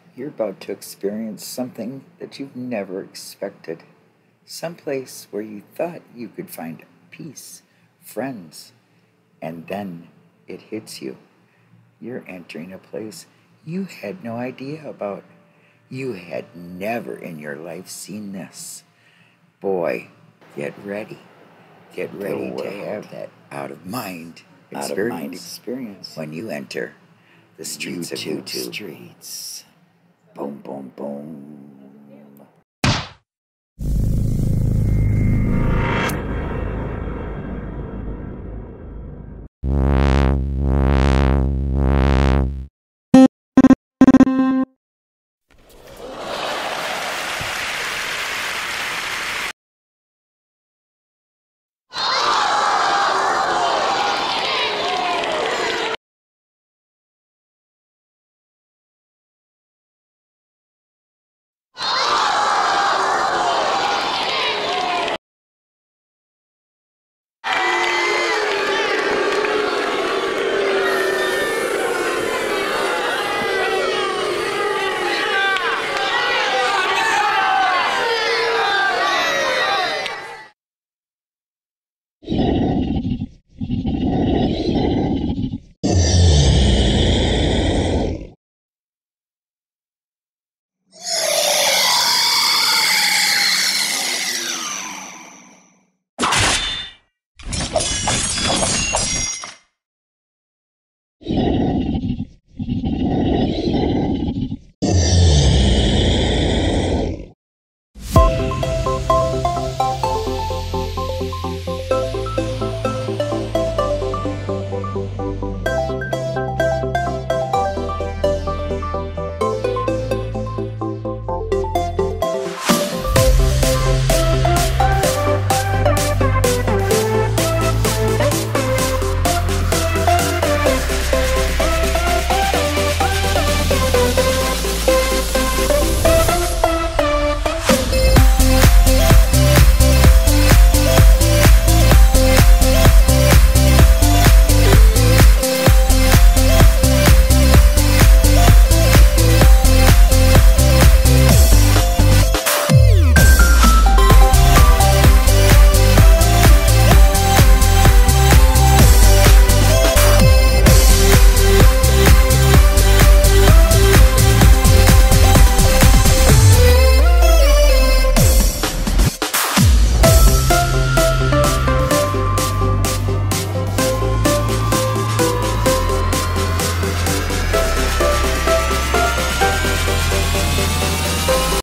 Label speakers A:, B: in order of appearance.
A: You're about to experience something that you've never expected. Someplace where you thought you could find peace, friends, and then it hits you. You're entering a place you had no idea about. You had never in your life seen this. Boy, get ready. Get ready to have that out-of-mind experience when you enter the streets of YouTube.